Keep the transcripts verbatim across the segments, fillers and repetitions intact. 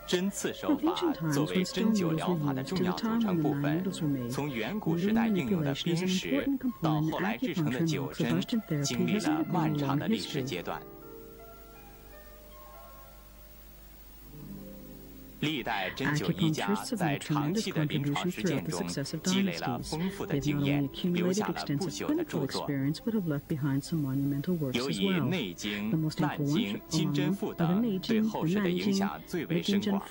针刺手法作为针灸疗法的重要组成部分，从远古时代应用的砭石到后来制成的灸针，经历了漫长的历史阶段。历代针灸医家在长期的临床实践中积累了丰富的经验，留下了不朽的著作。尤以《内经》《难经》《金针赋》等对后世的影响最为深广。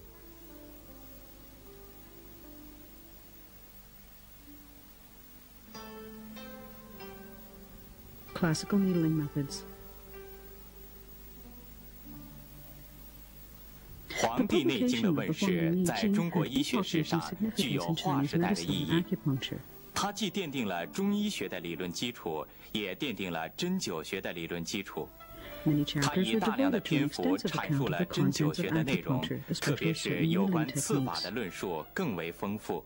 Classical needling methods. 《黄帝内经》的问世，在中国医学史上具有划时代的意义。它既奠定了中医学的理论基础，也奠定了针灸学的理论基础。它以大量的篇幅阐述了针灸学的内容，特别是有关刺法的论述更为丰富。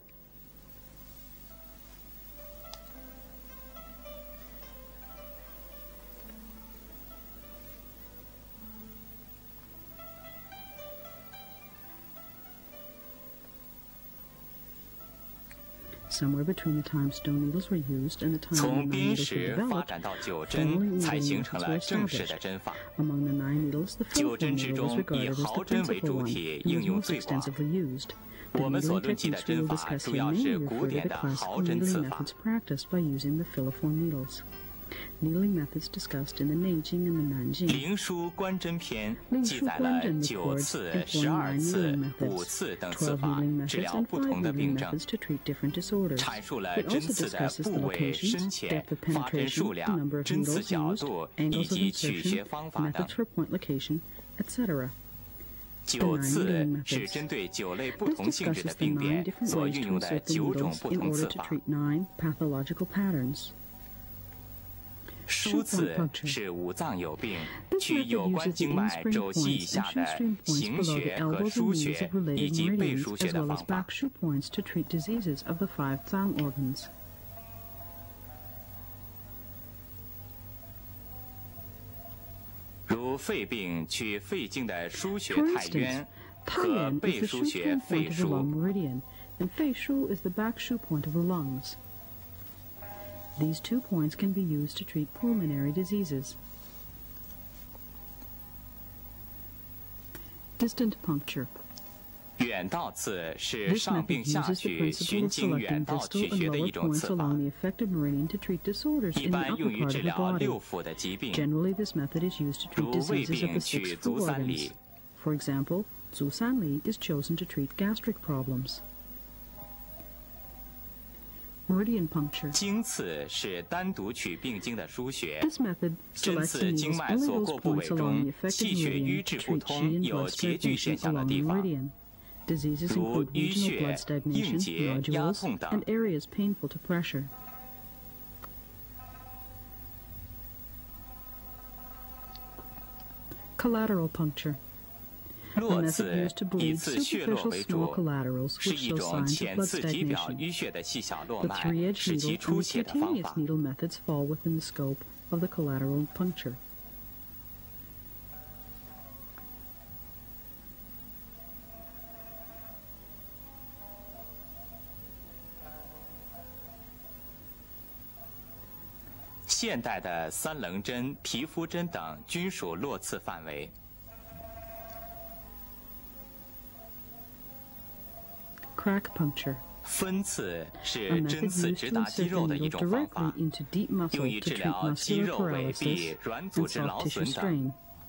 Somewhere between the time stone needles were used and the time 从 the 砭 nine needles 石 were 发 developed, 展到灸 following 针，才 needling 形成 methods 了 were 正式的 established. 针法。 Among the nine needles, the 灸 Philippa 针之 needle was 中，以 regarded as the 毫针为 principal 主 one 体， and 应 was 用 most 最广。 extensively used. 我 The 们所 needling 论及的 techniques we 针 will 法， discuss 主 here 要 mainly 是古 refer to 典 the 的毫 classical 针 needling 刺法。 methods practiced by using the filiform needles. Needling methods discussed in the Neijing and the Nanjing. 灵枢观针篇记载了九次、十二次、五次等刺法，治疗不同的病症，阐述了针刺的部位、深浅、发针数量、针刺角度以及取穴方法等。九刺是针对九类不同性质的病变所运用的九种不同刺法。 疏刺是五脏有病，取有关经脉轴系以下的行穴和腧穴以及背腧穴的方法。如肺病取肺经的腧穴太渊和背腧穴肺腧。 These two points can be used to treat pulmonary diseases. Distant puncture. 远道刺是上病下取，循经远道取穴的一种刺法，一般用于治疗六腑的疾病， Generally, this method is used to treat 如胃 diseases of 病 the 取 six 足 foot 三 organs. 里。 For example, Zusanli is chosen to treat gastric problems. Meridian puncture. 经刺是单独取病经的腧穴， This method 针 selects 刺 the 经 needles 脉 only 所 those 过部位 points along 中 the 气 affected 血瘀 meridian 滞 to 不 treat 通、 chi and 有 blood 结聚现 stagnation 象的 along 地 the 方， meridian. Diseases 如 include 淤 regional 血 blood、 stagnation, 硬结、压 nodules, 痛等。 and areas painful to pressure. Collateral puncture. 络刺以刺血络为主，是一种浅刺体表淤血的细小络 The 脉， three-edged 使其 needle 出 and 血的方 cutaneous 法。 needle methods fall within the scope of the collateral puncture. 《现代的三棱针、皮肤针等均属络刺范围。 Crack puncture. 分刺 A 是 method 针刺 used 直 to 达肌 insert 肉 the 的一 needle 种方法， directly into deep 用 muscle 于 to 治 treat 疗肌 muscular 肉痿 paralysis 痹、软组 and 织劳 soft 损 tissue 等。 strain.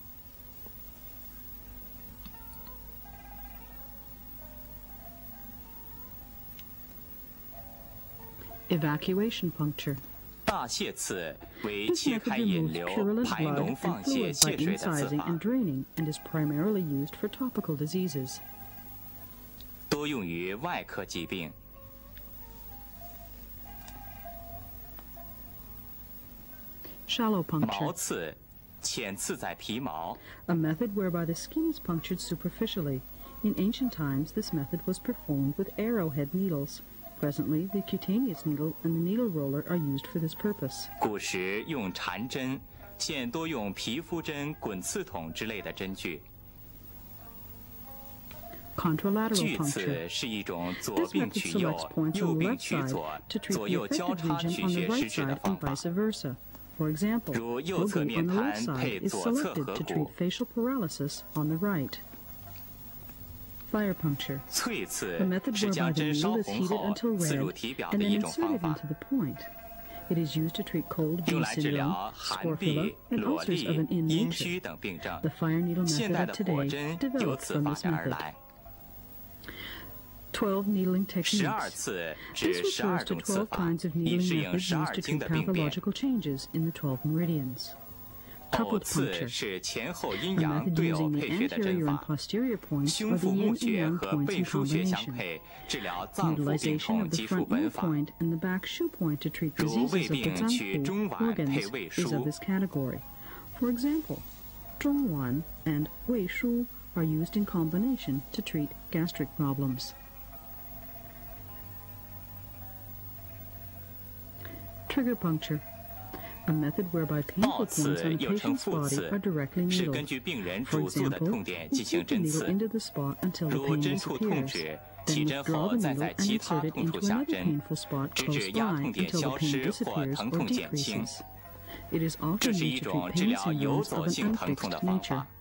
Evacuation puncture. 大泄刺为 This 切 method 开引 removes 流、 purulent 排脓 blood 放 and 泄 fluid by 泄水的刺 incising 法， and draining, and is primarily used for topical diseases. 多用于外科疾病。 Shallow 毛 puncture. 刺浅刺在皮毛， A method whereby the skin is punctured superficially. In ancient times, this method was performed with arrowhead needles. Presently, the cutaneous needle and the needle roller are used for this purpose. 古时用缠针，现多用皮肤针、滚刺筒之类的针具。 Contralateral 锯刺 puncture. 是一种左 This 病 method 取右 selects、points 右 on the 病 left 取 side 左、 to treat 左 the 右交 affected 叉 region 取 on the 血 right 失智的 side 方 and 法。 vice versa. For example, 如右侧 Bogu 面 on the 盘 left 配 side is 左侧 selected 颌 to 骨 treat，facial paralysis on the right. Fire puncture. 淬刺 A method 是 whereby 将 the 针烧 needle is 红 heated 后 until 刺入 red 体表 and 的一 then 种方 inserted 法， into the point. It is used to treat cold 用 V 来治 syndrome, 疗寒 scrofula, 痹、 and 裸 ulcers of 痢 an、in 阴 nature. 虚等病症。 The fire needle 现 method 代 of 的火 today 针由 developed 此 from 发 this 展而 method. 来。 twelve needling 十二 techniques. 刺 This 指十二 refers to 种刺 twelve 法， kinds of 以 needling 适应 methods 十 used 二 to 经 treat 的病变。 pathological changes in the twelve meridians. 偶 Coupled 刺 puncture. 是前后阴 A 阳 method 对偶 using the 配穴的针 anterior and 法。 posterior points 胸 or the 腹 yin 募 and 穴 yang 和 points 背 in 腧穴相 combination. 配，治疗脏腑病 Utilization 痛 of the 基础 front 本 knee 法。 point and the back shoe point to treat 如 diseases 胃 of the 病取脏腑中脘配 organs 胃 is of 腧。 this category. For example, 中脘 and 胃腧 are used in combination to treat gastric problems. Trigger puncture. A method whereby 抱 painful 刺 points on a 又称 patient's 腹 body 刺 are，directly 是 needled. 根据病人 For 主诉的 example, 痛点进行 insert the 针 needle 刺， into the spot until the 如 pain 针处痛 disappears. 止，起 Then 针 withdraw 后 the 再 needle 在 and 其他 insert it 痛处 into 下 another 针， painful spot 直 close 至压 by 痛点 until 消 the pain 失或 disappears 疼 or 痛减轻。 decreases. It is 这 often 是 used 一 to 种 treat 治 pain 疗游 syndromes 走 of an 性疼痛的 unfixed 方 nature. 法。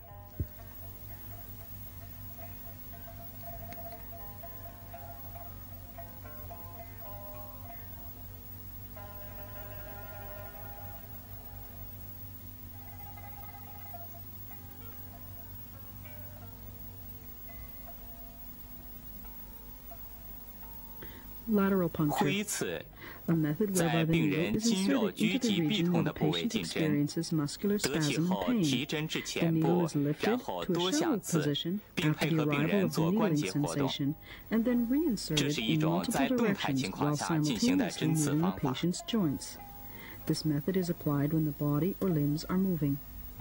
Lateral puncture. 挥刺 A method 在 whereby the 病 needle 人 is 筋肉 inserted 拘 into the 急痹 region 痛 where 的 the 部位 patient 进针， experiences muscular 得其 spasm and 后提 pain. 针至 The 前 needle 部 is，lifted 然后 to a 多 shallow 下刺， position 并 after 配 the 合病 arrival 人 of the 做关 needling 节活动。 sensation, and then 这 reinserted 是一 in 种在 multiple 动态 directions 情况 while 下进行的 simultaneously 针刺 moving the 方法。 patient's joints. This method is applied when the body or limbs are moving.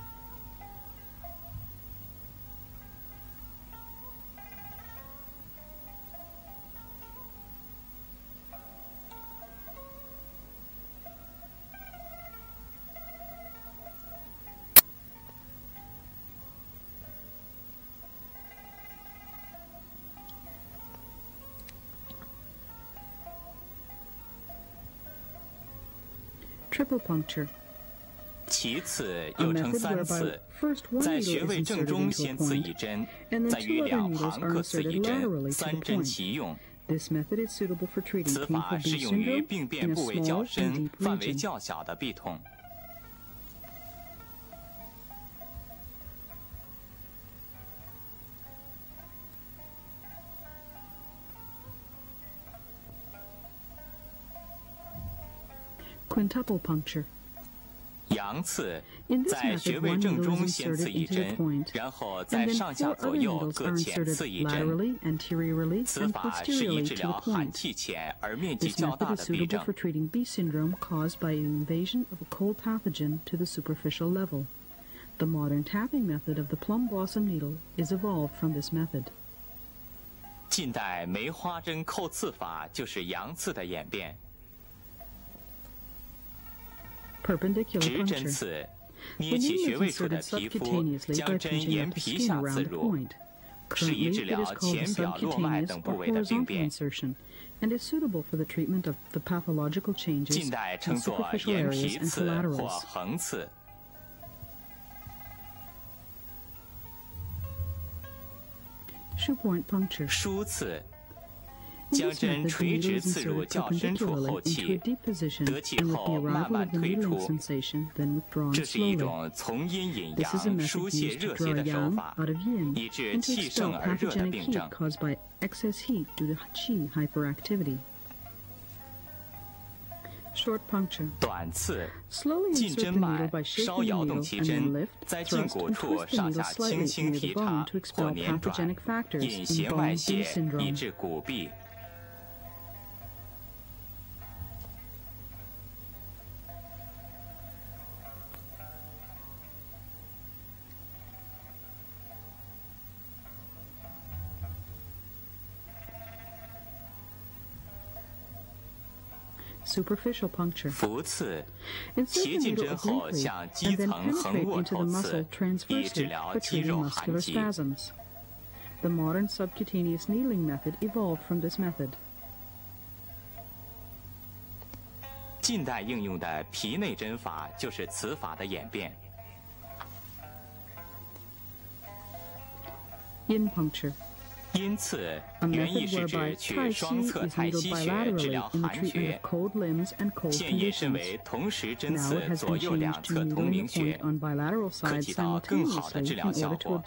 Triple puncture. 其次 A 又称 method 三 whereby 刺， first one 在 needle 穴 is 位正 inserted 中 into a 先刺一 point, 针， and 再 then 于 two other 两 needles 旁 are 各刺 inserted 一针， laterally to 三 the 针 point. 齐用。 This method is suitable for treating 此法 painful 适 B 用于 syndrome 病 in 变 a 部位 small 较 and 深、 deep 范围 region. 较小的痹痛。 Quintuple puncture. 阳刺 In this 在 method, 穴位 one 正 needle 中 is 先刺 inserted 一 into the 针， point, 然后 and 在 then 上下 four 左 other 右 needles 各 are 浅 inserted 刺一针。 laterally, anteriorly, 此 and 法适宜 posteriorly 治 to 疗 the 寒 point. 气浅而面积 This 较大 method 的 is 痹 suitable 症 for。treating B syndrome caused by an invasion of a cold pathogen to the superficial level. The modern tapping method of the plum blossom needle is evolved from this method. 近代梅花针扣刺法就是阳刺的演变。 Perpendicular 直针 puncture. 刺， The 捏起 needle 穴 is 位处的 inserted 皮肤， subcutaneously 将 by 针 pinching 沿 up the 皮 skin 下 around 刺 the 入， point. 适宜 Currently, 治 it 疗 is called a 前表络脉 subcutaneous 等 or 部位的病 horizontal 变。 insertion, and is suitable for the treatment of the pathological changes 近代 in 称作 superficial 沿 areas 皮 and 刺或 collaterals. 横刺。 Shoe point puncture. 梳刺， In 将 this 针 method, the 垂 needle 直 is 刺入 inserted 较深处 perpendicularly 后 into a 气， deep position, 得其 and with the 后慢 arrival 慢 of the 推 needling 出。 sensation, then withdrawn 这是一 slowly. 种从阴引 This is a 阳、 method 疏泄 used to 热 draw 邪的手 yang 法， out of yin 以治 and to 气 expel 盛而热的 pathogenic 病 heat 症。 caused by excess heat due to qi hyperactivity. Short puncture. 短刺， Slowly 进 insert 针 the 脉 needle by 稍 shaking 摇 the 动 needle 其 and 针 then，lift, 在胫 thrust, 骨 and 处 twist the 上 needle 下轻 slightly 轻 near 劈 the bone 插 to 或 expel 捻转， pathogenic factors 引 in 邪 bone 外 B 泄，以 syndrome. 治骨痹。 Superficial puncture. 浮刺， Insert 斜 the 进 needle 针后 obliquely 向肌 and then 层横 penetrate 卧 into the 抽 muscle 刺，以治 transversely 疗 for 肌 treating 肉寒 muscular 疾。 spasms. The modern subcutaneous needling method evolved from this method. 近代应用的皮内针法就是此法的演变。 In puncture. 因刺原意是指取双侧太溪穴治疗寒厥，现延伸为同时针刺左右两侧同名穴，可起到更好的治疗效果。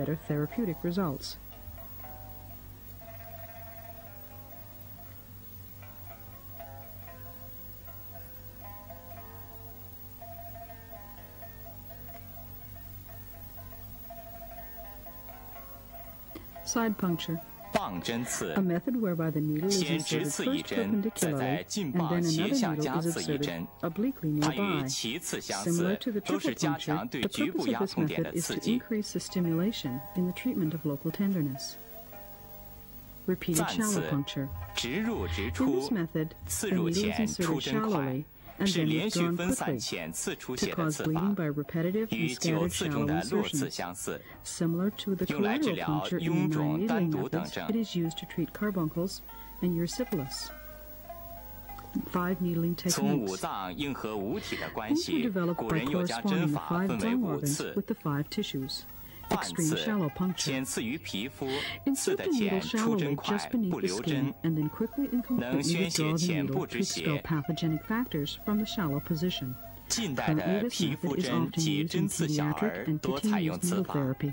Side puncture. 棒针刺 A method whereby the needle is 先直 inserted 刺一 first 针，再在 perpendicularly 近 and 棒 then 斜 another 向加 needle is 刺一 inserted 针。 obliquely 它与 nearby. 其次相 Similar 似， to the 都是 triple 加 puncture, 强对 the 局部 purpose 压 of this 痛点 method 的 is 刺 to 激。 increase the stimulation in the treatment of local tenderness. Repeated 暂 shallow 刺 puncture. 直入直 In 出 this，method, 刺 the 入 needle is 浅，出 inserted 针快， shallowly and 是 then 连续 withdrawn 分散 quickly 浅刺出 to 血的 cause 刺 bleeding 法， by repetitive 与 and 九 scattered 刺中 shallow 的络刺 insertions. 相似， Similar to the 用来治 collateral 疗 puncture 臃 in the 肿、 nine 单 needling 独等 methods, 症。 it is used to treat carbuncles and erysipelas. Five needling 从五 techniques. 脏应和五体的关 These were 系， developed 古 by 人又将 corresponding 针 the 法 five 分为 tongue 五 organs 次。 with the five tissues. 半 Extreme 刺 shallow puncture. 先刺于皮肤，刺 Insert 得 the needle 浅，出针 shallowly 快， just 不 beneath the 留 skin 针。 and then quickly and 能 completely 宣泄 withdraw the 浅 needle 部 to 之血。 expel pathogenic factors from the shallow position. 近代 Currently, 的 this 皮 method 肤 is 针 often 及 used 针 in 刺小 pediatric 儿 and 多采用 cutaneous 此 needle 法。 therapy.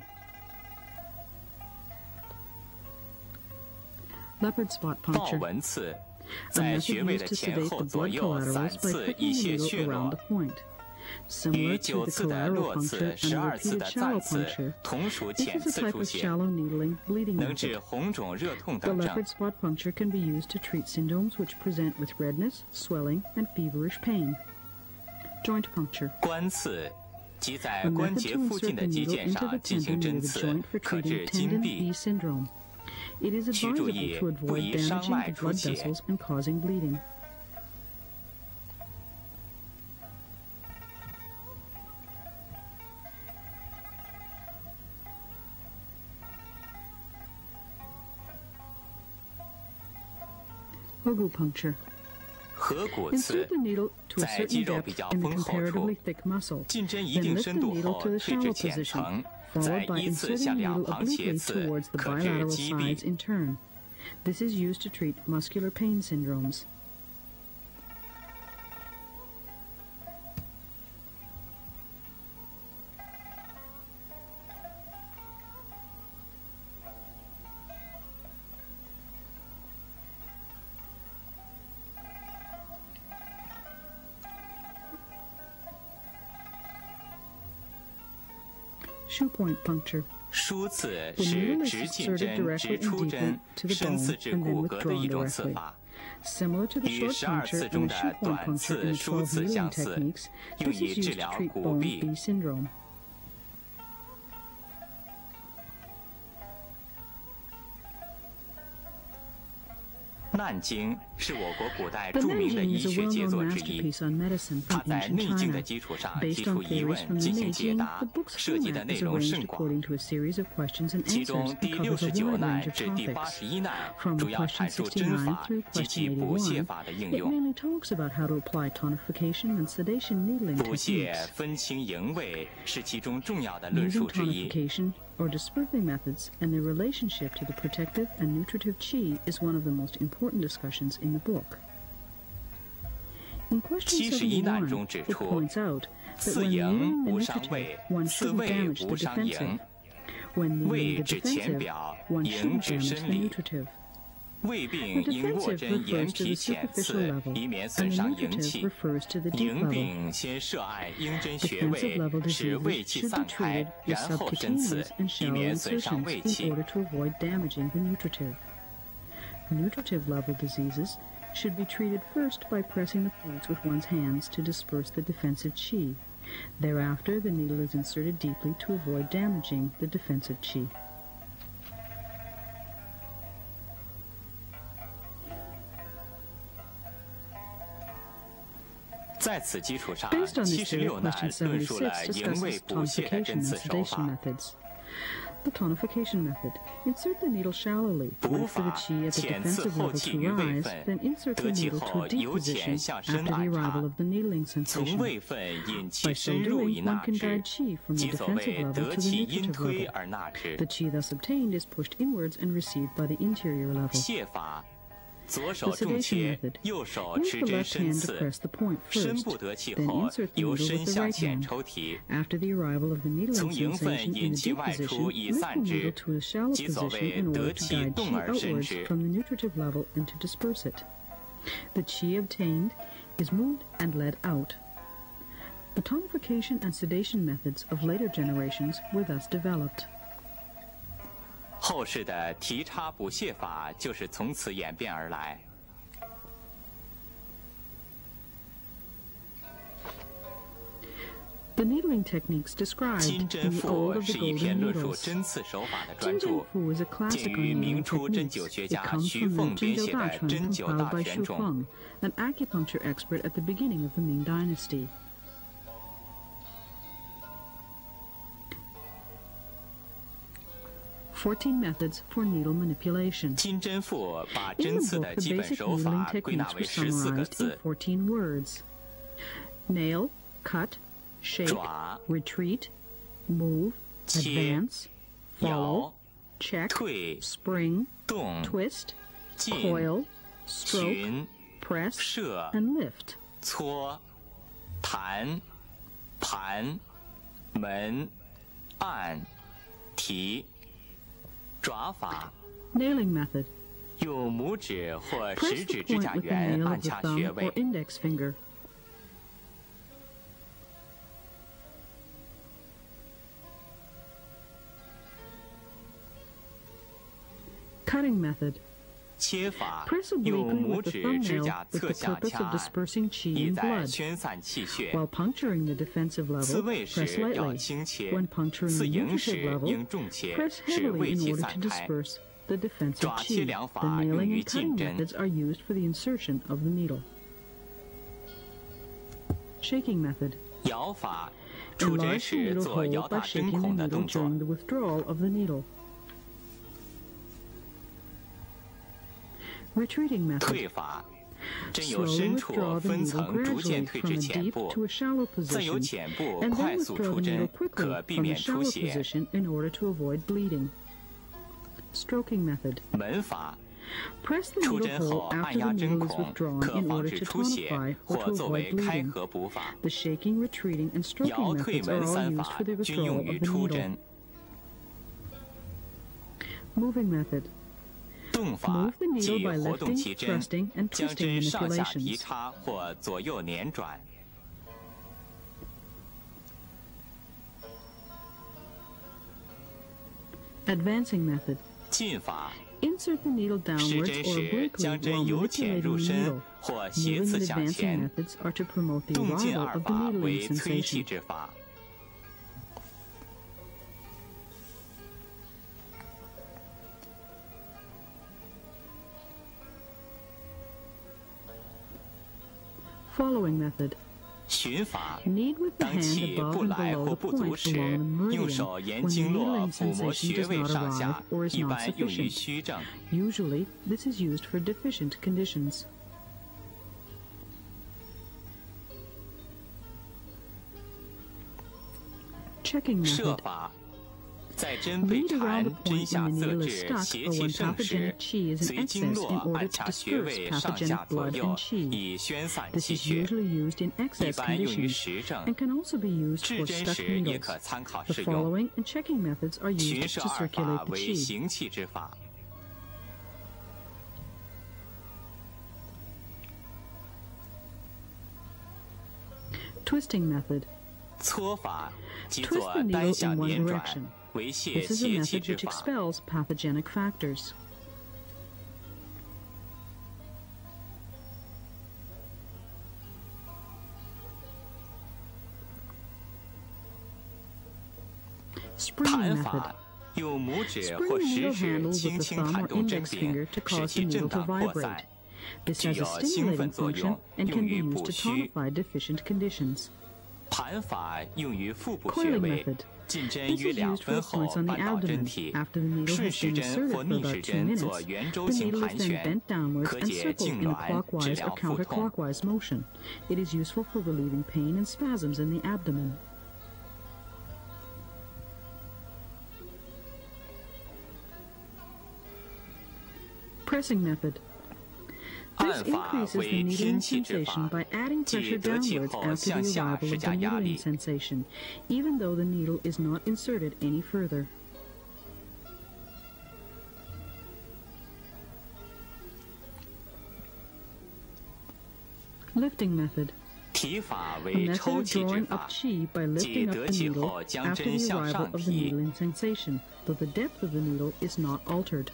Leopard spot 豹 puncture. 纹刺 A 在 method 穴位 used 的 to 前 sedate 后 the 左 blood 右散 collaterals by 刺 pricking 以 the 泄 needle 血 around 络 the。point. 与 Similar 九 to the 次的 collateral 络 puncture 刺、 and 十 the 二次 repeated 的 shallow 暂刺 puncture, 同属 this 浅 is a 刺 type 出 of 血， shallow needling bleeding 能治 method. 红肿、热痛 The 等症。 leopard spot puncture can be used to treat syndromes which present with redness, swelling, and feverish pain. Joint puncture. 关刺即在 A 关 method 节 to 附近 insert 的 the 肌 needle 腱 into 上 the 进行 tendon 针 near the 刺， joint for 可 treating 治筋 tendon 痹。 B syndrome. It is 需注 advisable 意 to 不 avoid 宜伤 damaging 脉 the 出 blood 血。 vessels and causing bleeding. Hogu puncture. 合谷刺 Insert the needle to a 在肌 certain 肉 depth 比较 in the 丰厚处 comparatively thick muscle. 进针一 Then 定 lift 深 the 度 needle 后 to the 退至 shallow 浅 position, 层，再 followed by 依次 inserting 向 the 两 needle 旁斜 obliquely 刺， towards the 可治 bilateral 肌 sides 痹。 in turn. This is used to treat muscular pain syndromes. Shoe point puncture. 梳刺 The 是 needle is 直进 inserted 针、 directly 直 and 出 deeply 针、 to the 深刺 bone 至 and then 骨骼的一 withdrawn 种刺 directly. 法， Similar to the 与 short 十二 puncture 刺 and 中 the 的 shoe point 短 puncture 刺、 in the 梳 twelve 刺 needling 相似， techniques, 用 this 以 is 治 used to 疗 treat 骨 bone 痹。 B syndrome. 《难经》是我国古代 The 著名的 Nanjing 医 is a 学杰 well-known 作之一。 masterpiece on medicine 它 from 在 ancient 内经的 China. 基础上 Based 提 on 出疑 theories 问， from the 进行解 Nanjing, 答 the，book's 涉及的 format 内 is 容 arranged 甚广。 according to a series of questions and 其 answers 中 and 第六 covers 十 a 九 wide 难 range of 至第八 topics. 十一难， From 主要 question 阐述针 sixty-nine 法 through 及 question 其补泻 eighty-one, 法的应 it 用。 mainly talks about how to apply tonification and sedation needling 补泻 techniques. 分清营卫是其中重要的论 Using 述之一。 tonification or dispersing methods and their relationship to the protective and nutritive qi is one of the most important discussions in the book. In question 七十一难 seventy-one, 中指 it 出， points out that 刺 when 营 needling 无 the 伤 nutritive, 胃， one 刺 shouldn't 胃 damage 无 the 伤 defensive. 营。 When 胃 needling the 指前 defensive, 表， one 营 shouldn't 指 damage 深 the 里。 nutritive. 胃病 The 因握 defensive 针沿 refers to 皮 the 浅 superficial 刺， level, 以免 and 损 the 伤营 nutritive 气。 refers to the deep 营 level. 病先涉按应针穴 Defensive 位， level 使 diseases 胃气 should 散 be 开， treated with 然后针刺 subcutaneous，and 以 shallow 免损伤胃 incisions in 气。 order to avoid damaging the nutritive. Nutritive level diseases should be treated first by pressing the points with one's hands to disperse the defensive qi. Thereafter, the needle is inserted deeply to avoid damaging the defensive qi. Based on this 七十 theory, 六难 question 论述了 seventy-six 营卫 discusses 补泻的针 tonification 刺 and 手 sedation 法。 methods. The tonification method. Insert the needle shallowly. Wait for the qi at the defensive level to rise, then insert the needle to a deep position after the arrival of the needling sensation. By so doing, one can guide qi from the defensive level to the nutritive level. The qi thus obtained is pushed inwards and received by the interior level. The sedation method. Use the left hand to press the point first, then insert the needle with the right hand. After the arrival of the needling sensation in the deep position, lift the needle to a shallow position in order to guide qi outwards from the nutritive level and to disperse it. The qi obtained is moved and led out. The tonification and sedation methods of later generations were thus developed. 后世的提插补泻法就是从此演变而来。 The needling techniques described in the Old of the Golden Needles. 针刺手法的专著， Jinzhenfu is a 见 classical 于 needling 明初针 technique. 灸学 It 家 comes 徐 from 凤 the 编 Zhenjiao 写的《 Dachuan 针灸 compiled 大 by 全 Xu 中》。 Feng, an acupuncture expert at the beginning of the Ming Dynasty. Fourteen methods for needle manipulation. 金针腹把 In 针 the 刺 book, 的 the 基本 basic 手 needling 法归纳 techniques 为 were 十四个 summarized in 字： fourteen words. Nail, cut, shake, 爪、 retreat, move, 切、 advance, 摇、 follow, check, 退、 spring, 动、 twist, 进、 coil, stroke, 寻、 press, 射、 and lift. 搓、弹、盘、门、按、提。爪法 Nailing method. 用拇指或 Press 食 the 指指 point 甲 with the 缘 nail 按 of the 掐穴 thumb or 位。 index finger. Cutting method. 切法 Press 用 obliquely 拇 with the 指指 thumbnail 甲 with 侧 the 向 purpose of 掐， dispersing qi 意 and 在 blood. 宣散气血。 While puncturing the defensive 刺 level, 胃 press 时要 lightly. 轻切， When puncturing 刺 the 营 nutritive 时 level, 应重切， press 使 heavily 胃 in 气 order 散 to 开。 disperse the defensive 爪切 qi. 两 The 法用 nailing 于 and 进 cutting 针。 methods are used for the insertion of the needle. Shaking method. 摇法，出针 Enlarge the 时 needle 做 hole 摇 by 打针 shaking 孔 the 的 needle 动作。 during the withdrawal of the needle. Retreating method. 退法，针由 Slowly 深处 withdraw the 分 needle 层逐渐 gradually 退 from 至 a 浅 deep 部， to a shallow 再由 position, 浅部 and 快 then 速 withdraw 出 the needle 针， quickly 可避 from the 免出 shallow 血。 position in order to avoid bleeding. Stroking method. 门法， Press the 出 needle 针后 hole 按 after 压 the 针 needle is 孔， withdrawn 可 in 防 order 止 to 出血 tonify 或或 to 作 avoid 为开 bleeding. 合补法。 The shaking, retreating, and stroking 摇退 methods are 门 all 三 used 法 for the 均用 withdrawal 于 of the 出 needle. 针。 Moving method. 动法 Move the needle 即 by 活动 lifting, 其针， thrusting, and 将 twisting 针上下提 manipulations. 插或左右捻转。 Advancing method. 进法， Insert the needle 施 downwards 针 or 时将 obliquely 针 while 由浅 manipulating 入 the 深 needle. 或斜 Moving 刺 and 向 advancing 前。 methods are to promote the 动进 arrival 二 of the 法为 needling 催气 sensation. 之法。 Following method. 循法， Knead with the 当 hand 气 above 不 and 来 below 或 the 不足 point 时， along the 用 meridian 手沿 when the 经络 needling 抚摸 sensation 穴 does 位 not 上 arrive 下， or is 一 not 般用于 sufficient. 虚症。 Usually, this is used for deficient conditions. Checking 射 method. 法，在针被 Lead around 缠 the 针 point 下 when the 色 needle 至 is stuck 邪 or 气 when 盛时 pathogenic，qi is in 随经 excess 络 in 按 order 掐 to 穴 disperse 位上 pathogenic 下左 blood 右 and，qi. 以宣散 This 气 is 血。 usually used in 一 excess 般用于 conditions 实症， and can also be used 治 for 针 stuck 时也 needles. 可参考 The 适用。 following and checking methods are 循 used 射 to 二法 circulate the 为 qi. 行气之法。 Twisting method. 搓法即 Twist 做 the 单 needle 向 in one 捻转， direction. 为泄 This is a 邪气 method 之 which 法。 expels pathogenic factors. Spring 弹 method. 法，用拇指 Spring 或 the 食 needle 指 handle 轻 with the 轻 thumb 弹 or 动针 index 柄 finger，to 使 cause 其 the 震 needle to 荡扩 vibrate. 散， This 具 has a 有兴奋 stimulating 作 function 用， and 用 can be 于 used 补 to 虚。 tonify deficient conditions. 盘法用于腹部穴 Coiling 位， method. 进针 This 约 is 两 used for 分 the 后 points on the 扳倒针 abdomen. 体， After the needle 顺 has 时 been 针 inserted 或 for 逆 about 时 two 针做 minutes, 圆周 the 形 needle 盘 is then 旋， bent downwards 可 and 解 circled 痉 in a 挛，治 clockwise or 疗腹痛。 counterclockwise motion. It is useful for relieving pain and spasms in the abdomen. Pressing method. This 按法 increases the 为 needling 天气之 sensation 法， by adding 即 pressure 得气 downwards 后 after 向 the 下 arrival 施 of the 加压 needling 力。 sensation, even though the needle is not inserted any further. Lifting method. 提法 A 为 method 抽 of 气之 drawing 法 up，chi by 即 lifting up 得 the 气 needle 后将 after 针 the 向 arrival 上 of the 提。 needling sensation, though the depth of the needle is not altered.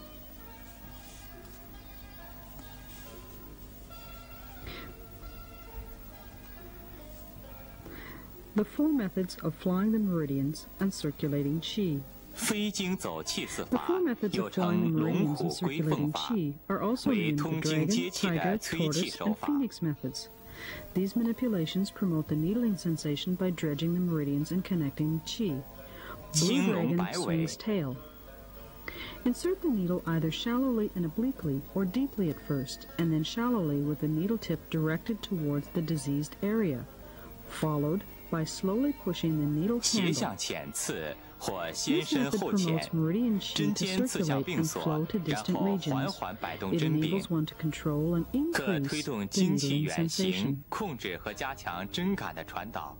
The four methods of flying the meridians and circulating qi. 飞经走气四 The 法 four methods 又 of flying the 称龙 meridians 虎 and 龟凤 circulating 法， qi are also 为 named the 通经 dragon, 接气的 tiger, 催气 tortoise, 手 and 法。 phoenix methods. These manipulations promote the needling sensation by dredging the meridians and connecting the qi. Blue 青龙 dragon 摆尾 swings tail. Insert the needle either shallowly and obliquely or deeply at first, and then shallowly with the needle tip directed towards the diseased area, followed by slowly pushing the needle 斜 handle. 向浅刺或先 This 深 method 后浅， promotes meridian qi 针 to 尖刺向 circulate 并 and 锁 flow to， 然 distant 后缓 regions. 缓摆动 It 针柄 enables，one to control and 可 increase 推动 the 精气 needling 远 sensation. 行，控制和加强针感的传导。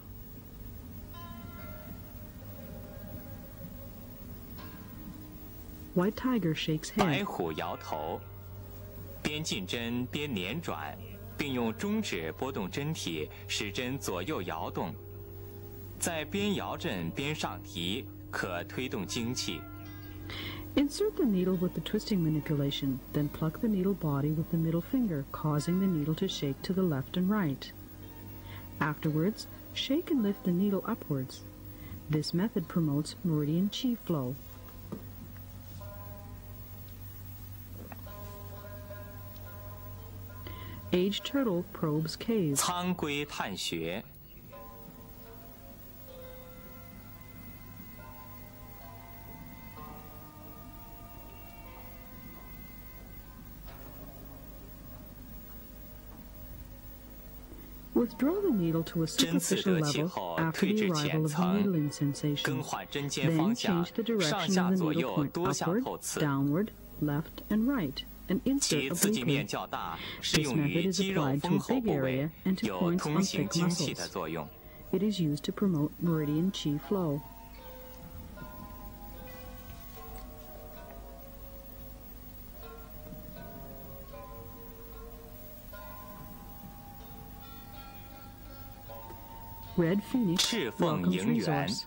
White tiger shakes 白 head. 虎摇头，边进针边捻转，并用中指拨动针体，使针左右摇动。在边摇针边上提，可推动精气。 Insert the needle with the twisting manipulation, then pluck the needle body with the middle finger, causing the needle to shake to the left and right. Afterwards, shake and lift the needle upwards. This method promotes meridian qi flow. Aged turtle probes cave. 苍龟探穴。 Withdraw the needle to a 针刺 superficial 得气 level 后， after 退 the 至 arrival 浅 of the 层， needling sensation. 更换针尖 Then 方向 change the， 上 direction 下 of the 左 needle 右 point 多向 upward, 后刺。 downward, left, and right, and 其 insert 刺激面 obliquely. 较大，适 This 用于 method is 肌肉 applied to 丰 a 厚 big 部位 area，and to 有 points 通 on 行 thick 精气的 muscles. 作用。 It is used to promote meridian qi flow. Red Phoenix 赤凤 welcomes 迎源， resource.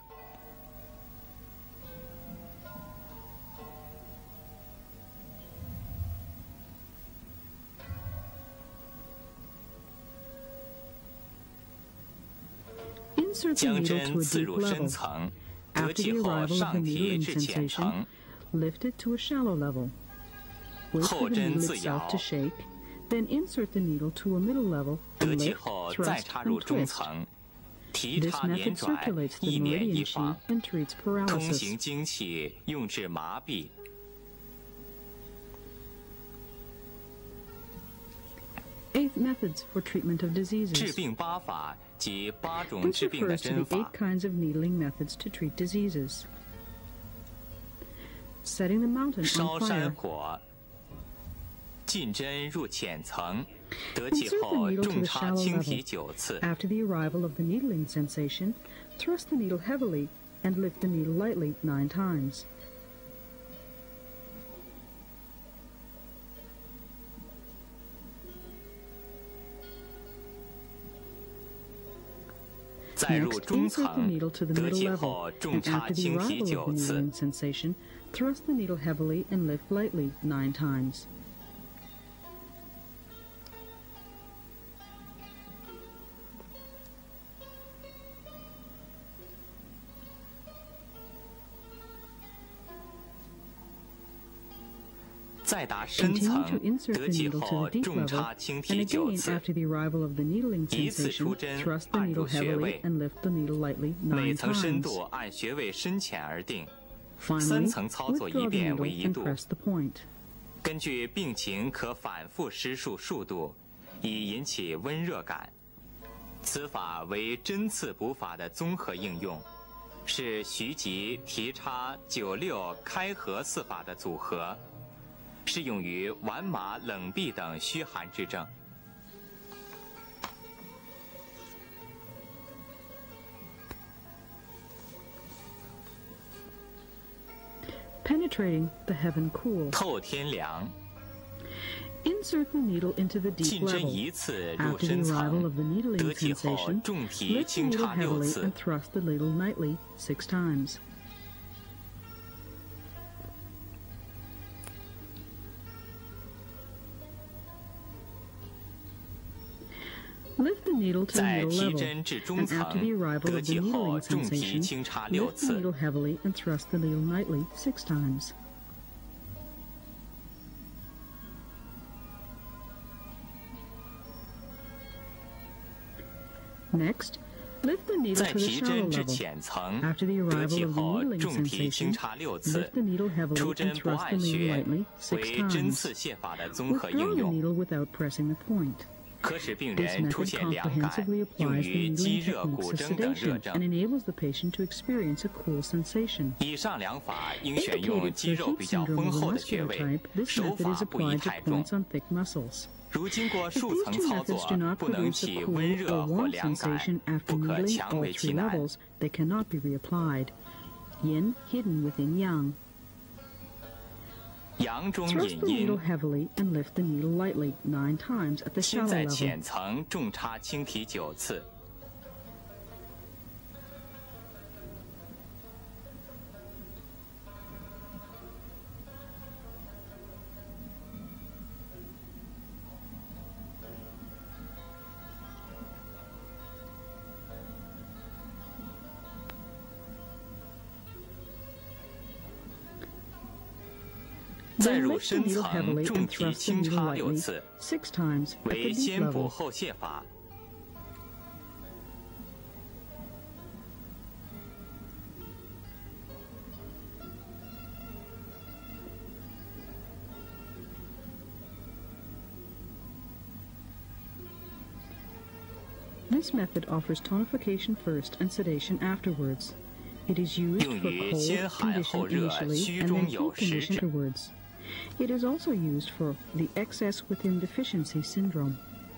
Insert the 将 needle 针 to a 刺 deep 入深 level. 层，得 After 气 the 后 arrival of the 上提 needling 至浅 sensation, 层， lift it to a shallow level. Wait for 后 the 针 needle 自 itself 摇， to shake, then insert the needle to a middle level 得 and 气 lift, 后再 thrust, 插入 and 中 twist. 层，提 This 插捻 method 转， circulates the 一捻一 meridian qi 防， and treats 通行 paralysis. 精气，用治麻痹。 Eighth methods for treatment of 治 diseases. 病八法及八种 This 治病的 refers to 针 the eight 法。 kinds of needling methods to treat diseases. Setting the mountain 烧 on 山 fire. 火，进针入浅层，得气 Insert the 后 needle to 重 the 插 shallow 青 level. 皮九次， After the arrival of the needling sensation, thrust the needle heavily and lift the needle lightly nine times. 再入 Next, 中 insert the 层， needle to the 得 middle 气 level, 后重 and 插 after the 青皮 arrival of 九 the 次， needling sensation, thrust the needle heavily and lift lightly nine times. 再达深 Continue 层 to，insert 得 the 气 needle to 后 the deep 重 level, 插轻 and 提九 again 次， after the arrival of the needling 一次 sensation, 出针 thrust the 按 needle 入穴 heavily 位， and lift the needle lightly 每 nine 层深 times. 度按穴位深浅而定。 Finally, 三层操作一 withdraw the 遍 needle 为一 and 度， press the point. 根据病情可反复施术数度，以引起温热感。此法为针刺补法的综合应用，是徐吉提插九六开合四法的组合，适用于顽麻、冷痹等虚寒之症。 Penetrating the heaven cool. 透天凉， Insert the needle into the deep 进针 level. 一次入 After the 深 arrival 层， of the needling 得气后 sensation, 重提 lift the 轻 needle 插六 heavily 次 and。thrust the needle nightly six times. Lift the needle to the 在 needle 提 level, 针至中 and 层 after the，arrival 得 of the 气后 needling 重提 sensation, 轻插六 lift the 次。 needle heavily and thrust the needle nightly six times. Next, lift the needle 在 to the 提 shallow 针至 level. 浅层， After the 得 arrival 气 of the 后 needling 重提轻 sensation, 插六次 lift。the needle 出 heavily 针 and 不 thrust the 按 needle 穴， lightly six 为针 times. 刺泻法的综合 Withdraw 应 the 用， needle without pressing the point. 可使病 This 人出 method 现凉感， comprehensively 用 applies the 于肌 needling 热、骨 techniques to 蒸等热 sedation and 症。 enables the patient to experience a cool sensation. 以上两法应选用 Indicated 肌 for 肉 heat 比较 syndrome 丰 of the 厚的穴 muscular 位， type, this 手 method 法 is 不宜 applied to 太重。 points on thick muscles. 如经过 If 数 these 层 two 操 methods 作 do not 不能 produce a 起 cool 温热 or 或 warm 凉感， sensation after 不可 needling 强 all 为其 three 难。 levels, they cannot be reapplied. Yin hidden within yang. 阳中 Thrust 引 the 阴 needle，heavily and lift the needle lightly nine times at the 先 shallow 在 level. 浅层重插轻提九次。再 Then 入 lift the 深 needle 层 heavily 重 and 提 thrust the 轻 needle 插六 lightly 次， six times at the 为 deep 先补 level. 后泻法。 This method offers tonification first and sedation afterwards. It is used 用 for 于 cold 先寒 condition 后热、 initially 虚 and 中 then 有 heat 实 condition 症。 afterwards. It is also used for the excess within deficiency syndrome.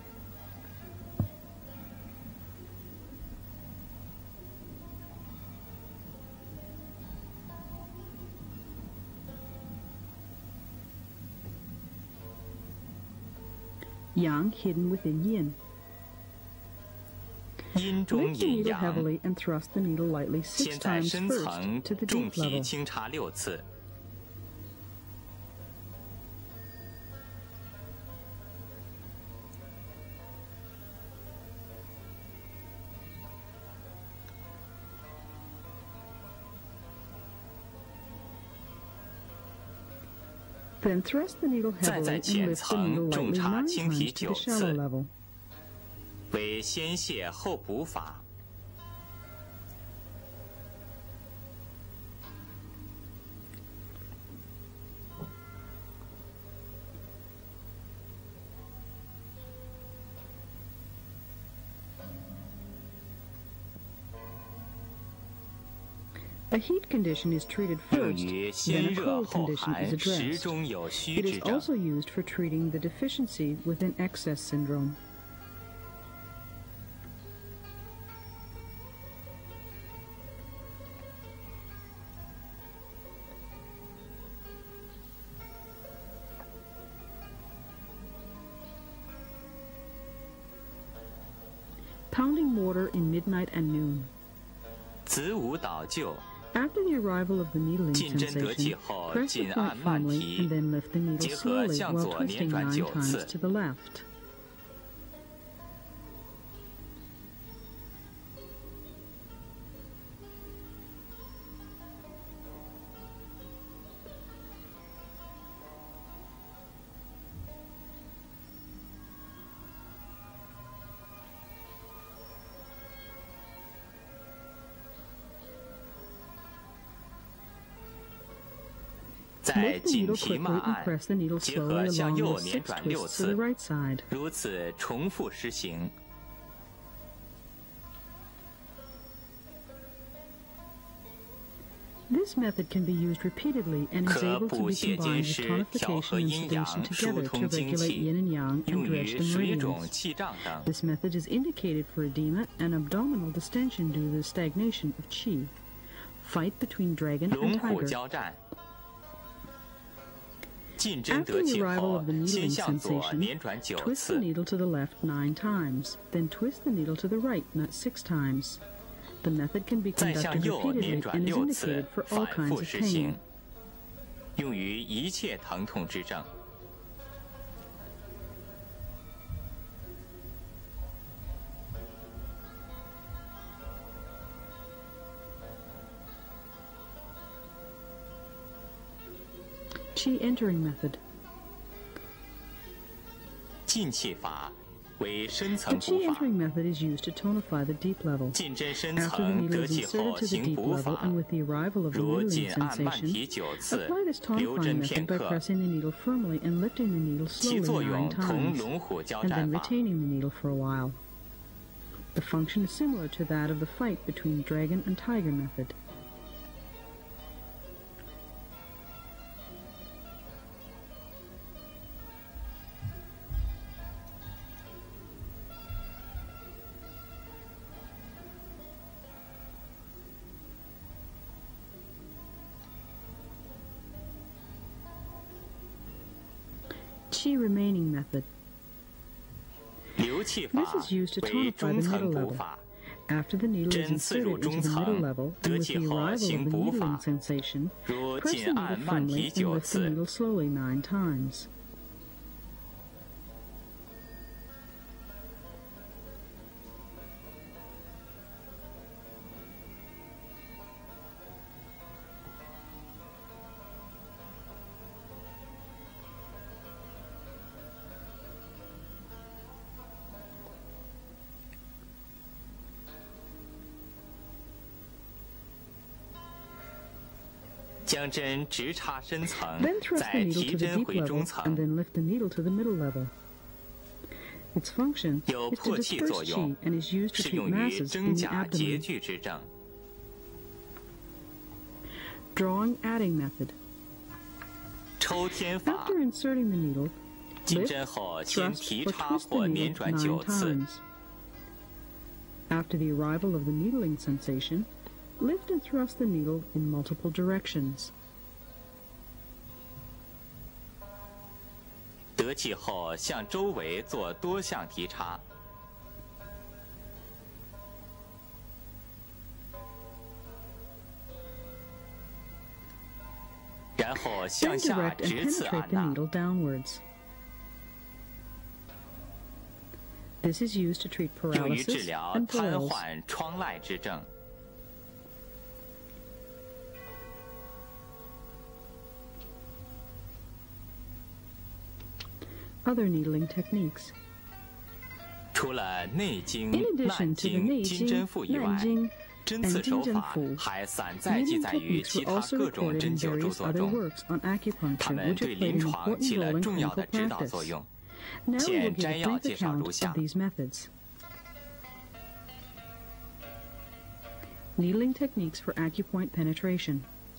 Yang hidden within yin. 阴中 Lift the 引 needle 阳， heavily and thrust the needle lightly 先 six 在 times 深 first 层 to the 重 deep 提 level. 轻插六次。 Then thrust the needle 再 heavily 在 and 浅 lift the needle 层重 lightly 插 nine 轻提 times to 九 the shallow 次， level. 为先泻后补法。 A heat condition is treated 用 first, 于 then 先 a 热 cold 后 condition 寒、 is 时 addressed. 中有虚 It 之 is 症。 also used for treating the deficiency within excess syndrome. Pounding mortar in midnight and noon. 子午导救， After the arrival of the needling 进针得气 sensation, 后， press the 紧 point 按慢 firmly 提 and，then lift the needle 结合 slowly 向 while 左捻 twisting 转 nine 九 times 次。 to the left. 在 Lift the 紧 needle 提 quickly 慢 and 按 press the needle 结 slowly 合向 along 右 with 连 six 转六 twists to the 次， right side. 如此重复施行。 This method can be used repeatedly and is 可 able to 补 be 血 combined 兼 with 施，调和 tonification and 阴阳， sedation 疏 together to 通精 regulate 气， yin and yang 用 and dredge 于 the 水肿、 meridians. 气胀等。 This method is indicated for edema and abdominal distension due to the stagnation of qi. Fight between dragon 龙 and 虎 tiger. 交战，进针 After 得 the 气 arrival 后 of the，needling 先向左 sensation, 连转九 twist the 次， needle to the left nine times, then twist the needle to the right not six times. The method can be 再向 conducted 右连 repeatedly 转 and is 六次 indicated，for all 反 kinds 复 of 实 pain. 行，用于一切疼痛之症。 Qi entering method. 进气法为深 The 层补 qi 法， entering method is used to tonify the deep level. 进针深 After the 层 needle 得 is 气 inserted 后 to the 行 deep 补 level 法， and with the arrival of the 如 needling 紧按慢 sensation, 提九次， apply this 留 tonifying 针 method 片 by 刻， pressing the needle firmly and lifting the needle 其 slowly 作 nine 用同 times, 龙虎交 and 战 then 法。 retaining the needle for a while. The function is similar to that of the fight between dragon and tiger method. Qi remaining method. 流气法 This is used to 为 tonify 中 the 层 middle 补 level. 法， After the needle is 针刺入 inserted 中 into the middle 层， level, 得 and with 气 the 后 arrival of 行 the 补 needling 法， sensation, 如 press 紧 the 按 needle 慢提 firmly and 九 lift the 次， needle slowly nine times. "将针直插深层， Then thrust the 再 needle 提 to the 针 deep 回 level 中 and 层， then lift the needle to the middle level. Its function 有 is to 破气 disperse 作用， qi and is used to 适 treat 用于 masses 真 in the 假结 abdomen. 聚之症。 Drawing adding method. 抽天法， After inserting the needle, 进 lift, 针后先 thrust, 提 or 插 twist the 或连 needle 转 nine 九次， times. After the arrival of the needling sensation, lift and thrust the needle in multiple directions. 得气后向周围做多项提插。 然后 Then 向下 direct and 直刺 penetrate 按 the 纳， needle downwards. This is used to treat 用于治 paralysis 疗 and 瘫 paralysis. 痪、疮癩之症。 Other needling techniques. 除了内经 In、 难 addition to the 经、金针 Neijing, 腹以外， Nanjing, 针 and 刺手 Jingzhen 法 Fu, 还散在记 needling 载于 techniques 其 were 他 also 各种 recorded 针 in 灸著 various 作 other 中， works on 它 acupuncture, 们 which 对 have played 临 an 床 important 起 role 了 in 重要 clinical 的指导 practice. 作用。 Now we will 现 give 摘 a 要 brief 介绍 account 如 of 下。 these methods. Needling techniques for acupoint penetration.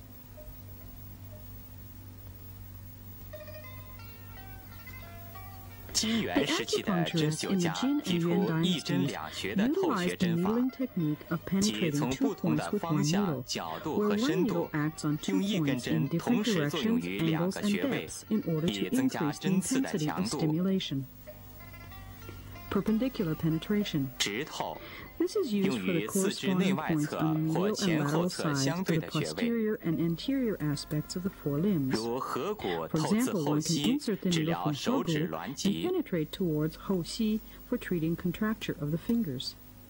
金元时期的针灸家提出一针两穴的透穴 utilized the 针法， needling technique of 即 penetrating 从 two 不同 points 的 with 方 one 向、 needle, 角度 where 和 one 深度 needle，acts on two 用一根 points 针 in 同 different 时作用 directions, 于两 angles, 个 and 穴位， depths in order 以 to 增加 increase the 针刺的 intensity 强 of 度。 stimulation. Perpendicular penetration. 直透 This is used 用 for the 于四肢内 corresponding 外 points 侧 on the 或 medial and 前后 lateral 侧 sides 相 of 对 the 的穴位， posterior and anterior aspects of the forelimbs. 如合谷 For 透刺 example, 后 one can 溪， insert the 治 needle 疗 from 手指 hogu 挛 and 急。 penetrate towards hoxi for treating contracture of the fingers.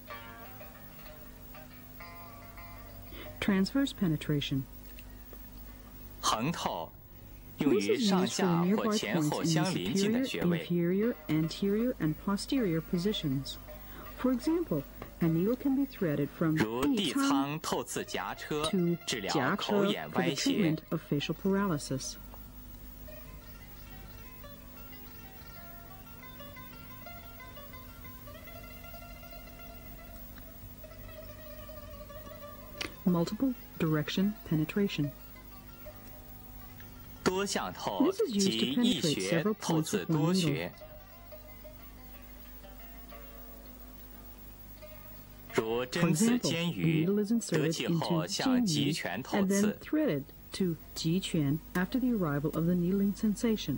Transverse penetration. 横透用 This 于 is 上 used for the 下或 nearby 前后 points in 相 the 邻近的 superior, 穴位。 inferior, anterior, and posterior positions. For example, a needle can be threaded from 如地地仓仓透刺颊车， to 治疗 jiacha 口眼 for the 歪斜 treatment。of facial paralysis. multiple direction penetration. 多项透即一学透自多学。如针刺尖鱼，得气后向极拳透 and then 刺。 threaded to 极拳 after the arrival of the needling sensation.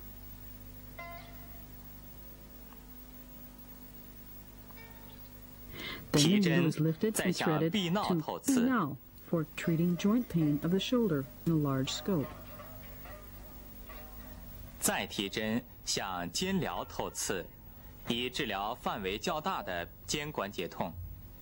提 Then the 针 needle is lifted 再 and 向 threaded 臂梢 to 透刺， now for treating joint pain of the shoulder in a large scope. 再提针向肩髎透刺，以治疗范围较大的肩关节痛。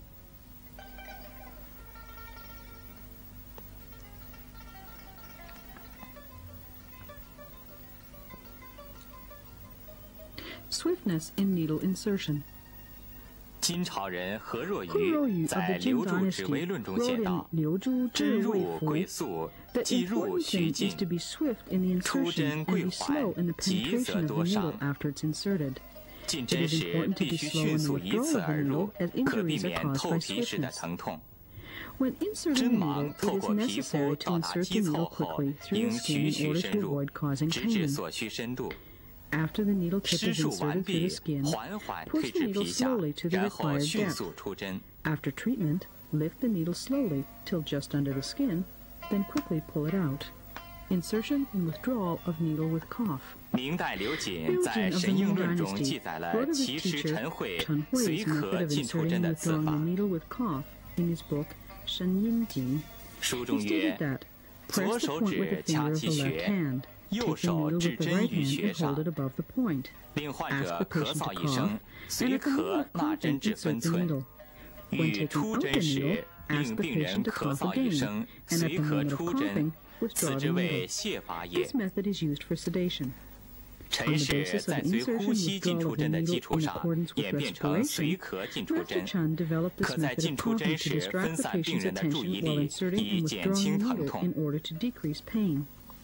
Swiftness in needle insertion. 金朝人何若何若愚愚在 of 《 the 刘 Jin 注指挥 dynasty 论》中 wrote 写 in 道： 刘注针治入卫鬼符速， The 即入 important 徐 thing 进 is to be swift in the 出 insertion 针 and 贵 be slow 缓， in the 急则 penetration of 多 the 伤 needle。after it's inserted. 进 It 针 is 时 important to 必 be 须 slow 迅 in the 速一 withdrawal 刺 of the 而 needle 入， as 可避 injuries are 免 caused 透 by 皮时的 swiftness. 疼痛。 When inserting 针 the 芒 needle, 透 it is 过皮肤 necessary to 到达 insert 肌 the 凑 needle 后， quickly through 应 the 徐 skin 徐 in order 深 to 入， avoid causing 直至 pain. 所需深度。 After the needle tip 施 is 术完 inserted through 毕 the，skin, 缓缓 push 退 the 至 needle 皮下， slowly to the 然后 required 迅 depth. 速出针。 After treatment, lift the needle slowly till just under the skin, then quickly pull it out. Insertion and withdrawal of needle with cough. 明代刘瑾 Liu 在 Jin 《 of the 神应 Ming 论》中 Dynasty 记载 wrote 了 of his 其实 teacher 陈慧 Chen 随 Hui's 可 method of 进出 inserting 针 and 的刺 withdrawing the 法。 needle with cough in his book Shen Yin Jing. 书 He 中 stated 曰： that 左 press the 手 point with 指 the 掐 finger of 其 the left 穴， hand, 右 take the 手 needle 置 with the 针 right 于 hand 穴 and hold 上 it，above the point. 令患 Ask 者 the 咳 patient 嗽 to 一声 cough,， 随 and at the 咳 moment of 纳针 coughing, 至分 insert the 寸。 needle. When 欲 taking 出 out 针 the 时， needle, 令 ask the 病人 patient to 咳 cough 嗽一 again, 声， and at 随 the 咳 moment of 出针， coughing, 此 withdraw 之 the 谓 needle. 泻法也 This。method is used for sedation. 陈 On the 氏 basis 在 of 随 insertion 呼吸 and 进 withdrawal 出 of the 针的 needle 基础 in 上， accordance with 演变成随 respiration, 咳进出 Master 针， Chan developed this 可在 method 进 of 出 coughing 针 to 时 distract 分 the 散病 patient's 人的注 attention 意 while 力， inserting 以 and 减 withdrawing 轻 the 疼 needle 痛 in。order to decrease pain.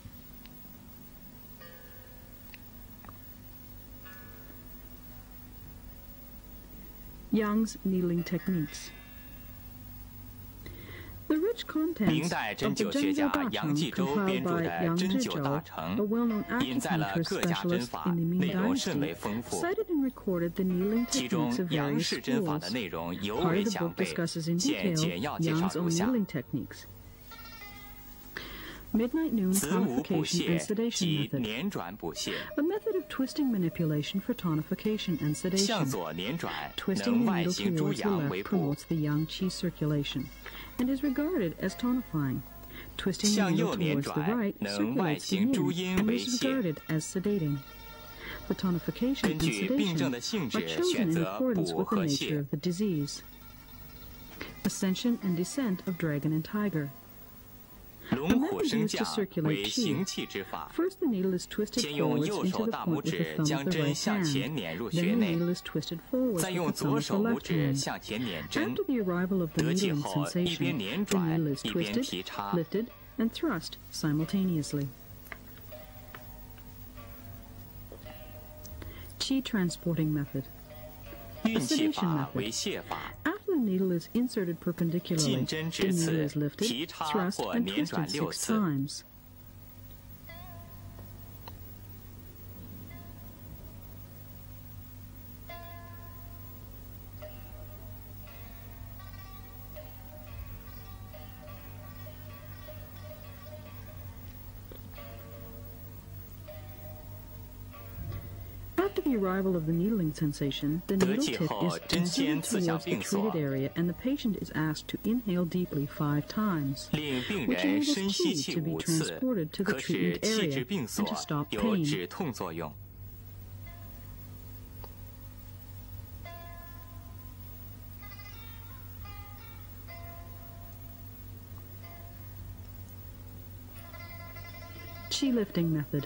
Young's needling techniques. The rich 明 contents 代 of 针 the 灸学家 Zhengzhou 杨继 Dacheng 周 compiled 编著 by 的《 Yang 针灸大 Zhizhou, 成 a well-known》， 引载了 acupuncturist 各家针 specialist 法， in the Ming 内容甚 Dynasty, 为丰富。 cited and recorded the kneeling 其中 techniques of 杨 various 氏针法的 schools. 内容尤 Part 为 of the 详 book 备， discusses in 现 detail 简要介绍 Yang's 如 own 下： kneeling techniques. Midnight noon 子午补 tonification 泻 and sedation 及 method. 捻转补泻， A method of twisting manipulation for tonification and 向 sedation. 左捻转， Twisting 能 the 外 needle 形诸 towards the 阳为 left 补； promotes the yang qi circulation and is regarded as tonifying. Twisting the 向 needle 右捻 towards the 转， right 能外 circulates the 形诸 yin 阴 and 为 is 泻。 regarded as sedating. The tonification 根 and 据病症 sedation 的性 are 质 chosen 选 in 择 accordance 补 with the 和 nature 泻 of。the disease. Ascension and descent of dragon and tiger. 龙虎升降为行气之法。 First, the needle is twisted 先用 forwards 右 into 手 the 大 point 拇 with the 指 thumb 将 of the 针 right 向前 hand. 捻入穴 Then the 内， needle is twisted forwards 再 with 用 the thumb 左 of the 手拇 left 指 hand. 向前捻针， After the arrival of the 得气 needling 后一边 sensation, 捻 the 转 needle is 一边提 twisted, 插。 lifted, and thrust simultaneously. Qi transporting method. 运气 sedation 法 method. 为泻法， After the needle is inserted perpendicularly, 进针 the 直 needle 刺 is lifted, 提插 thrust, 或 and 捻转 twisted 六 six 次。 times. After the arrival of the needling sensation, the 得 needle 气 tip 后 is 针尖 inserted 刺向 towards the 病所， treated area, and the patient is asked to inhale deeply five times, 令病 which 人 enables 深吸 qi 气 to be 五次， transported to the 可使 treatment 气至 area 病 and 所， to stop 有 pain. 止痛作用。 Qi lifting method.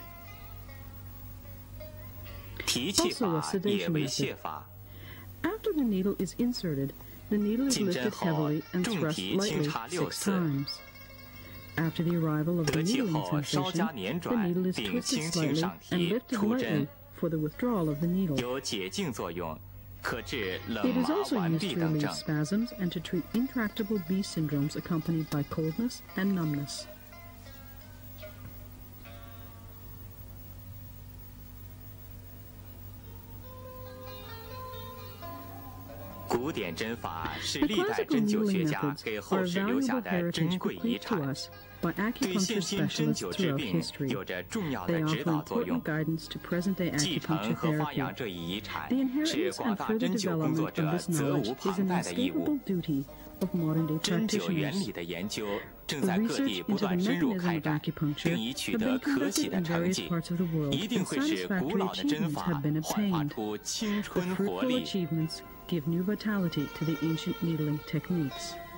提气 Also a 法 sedation 也为 method. 泻法， After the needle is inserted, the needle is 进针 lifted 后 heavily and 重 thrust 提轻 lightly 插六 six 次， times. After the arrival of the 得气 needling 后稍加 sensation, 捻 the 转， needle is 并 twisted 轻轻 slightly 上 and 提， lifted 出针 lightly for the withdrawal of the needle. 有解痉作用， 可治冷 It is 麻、 also 顽 used 痹 to 等 relieve 症。 spasms and to treat intractable B syndromes accompanied by coldness and numbness. 古典针法是 The 历代 classical 针灸 needling 学家 methods 给 are 后世留下 valuable 的珍 heritage 贵遗 bequeathed to 产， us by 对现 acupuncture 今针 specialists 灸治 throughout 病 history. 有着重要 They 的指 offer 导作用。 important guidance to present-day 继承 acupuncture 和发扬 therapy. 这一遗产 The 是 inheritance 广 and 大 further 针灸工作 development 者 of this 责无 knowledge is 旁 an 贷的义务。 inescapable duty of modern-day 针灸原 practitioners. 理的研究正 The 在各 research 地不 into the 断深入 mechanism 开 of 展， acupuncture 并已取 have 得 been 可喜 conducted 的 in 成 various 绩， parts of the world, 一定 and 会使古 satisfactory 老的针 achievements 法 have been 焕发 obtained. 出青 The 春活 fruitful 力。 achievements give new vitality to the ancient needling techniques.